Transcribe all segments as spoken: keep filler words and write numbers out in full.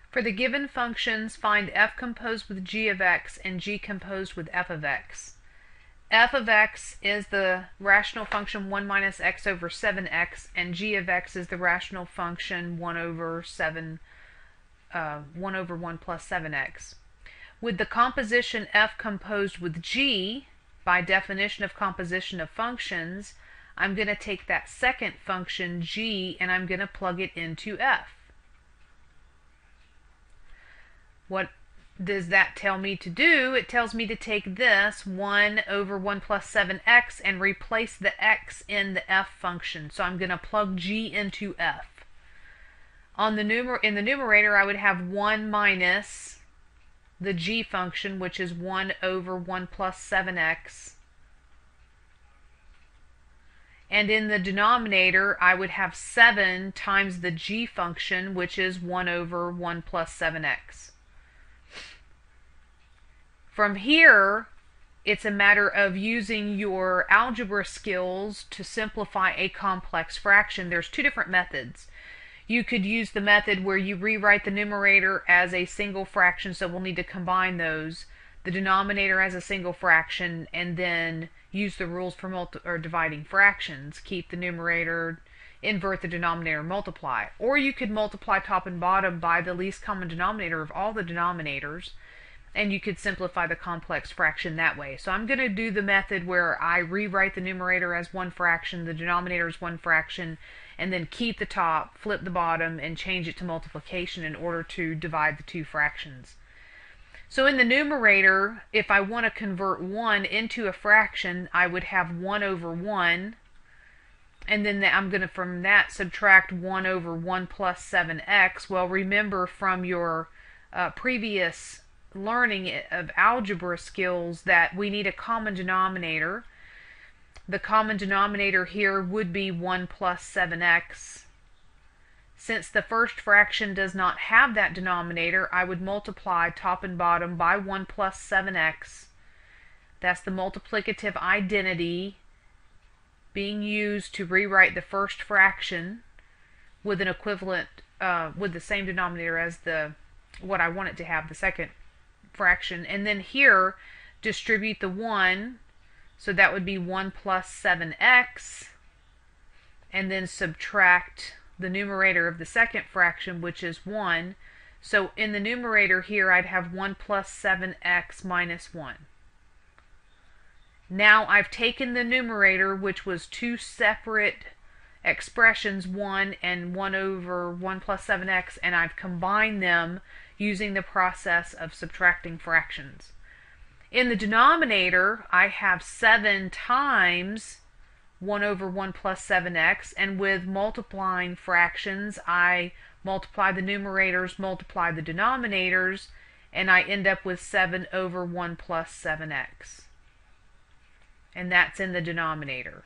For the given functions, find f composed with g of x and g composed with f of x. F of x is the rational function one minus x over seven x, and g of x is the rational function one over seven, uh, one over one plus seven x. With the composition f composed with g, by definition of composition of functions, I'm going to take that second function g and I'm going to plug it into f. What does that tell me to do? It tells me to take this one over one plus seven x and replace the x in the f function. So I'm going to plug g into f. On the numer in the numerator, I would have one minus the g function, which is one over one plus seven x. And in the denominator, I would have seven times the g function, which is one over one plus seven x. From here, it's a matter of using your algebra skills to simplify a complex fraction. There's two different methods. You could use the method where you rewrite the numerator as a single fraction, so we'll need to combine those, the denominator as a single fraction, and then use the rules for multi or dividing fractions. Keep the numerator, invert the denominator, multiply. Or you could multiply top and bottom by the least common denominator of all the denominators, and you could simplify the complex fraction that way. So I'm going to do the method where I rewrite the numerator as one fraction, the denominator is one fraction, and then keep the top, flip the bottom, and change it to multiplication in order to divide the two fractions. So in the numerator, if I want to convert one into a fraction, I would have one over one, and then I'm going to from that subtract one over one plus seven x. Well, remember from your uh, previous learning of algebra skills that we need a common denominator. The common denominator here would be one plus seven x. Since the first fraction does not have that denominator, I would multiply top and bottom by one plus seven x. That's the multiplicative identity being used to rewrite the first fraction with an equivalent, uh, with the same denominator as the what I want it to have, the second fraction. And then here, distribute the one, so that would be one plus seven x, and then subtract the numerator of the second fraction, which is one. So in the numerator here, I'd have one plus seven x minus one. Now I've taken the numerator, which was two separate expressions, one and one over one plus seven x, and I've combined them using the process of subtracting fractions. In the denominator, I have seven times one over one plus seven x, and with multiplying fractions, I multiply the numerators, multiply the denominators, and I end up with seven over one plus seven x. And that's in the denominator.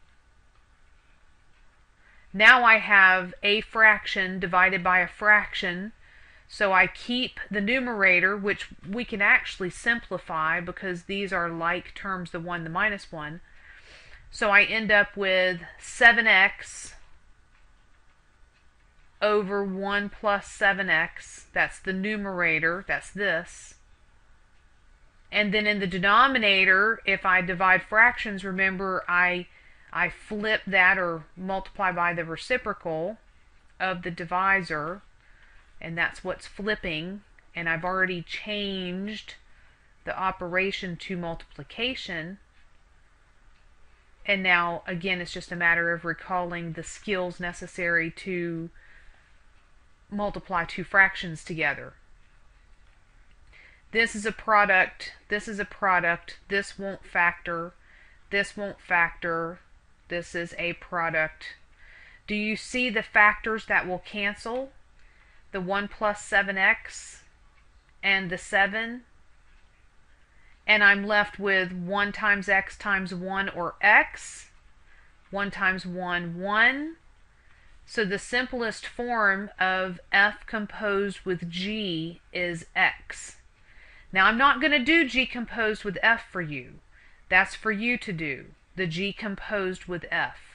Now I have a fraction divided by a fraction, so I keep the numerator, which we can actually simplify because these are like terms, the one, the minus one. So I end up with seven x over one plus seven x. That's the numerator, that's this. And then in the denominator, if I divide fractions, remember I, I flip that or multiply by the reciprocal of the divisor, and that's what's flipping. And I've already changed the operation to multiplication. And now, again, it's just a matter of recalling the skills necessary to multiply two fractions together. This is a product, this is a product, this won't factor, this won't factor, this is a product. Do you see the factors that will cancel? The one plus seven x and the seven. And I'm left with one times x times one, or x. one times one, one. So the simplest form of f composed with g is x. Now I'm not going to do g composed with f for you. That's for you to do, the g composed with f.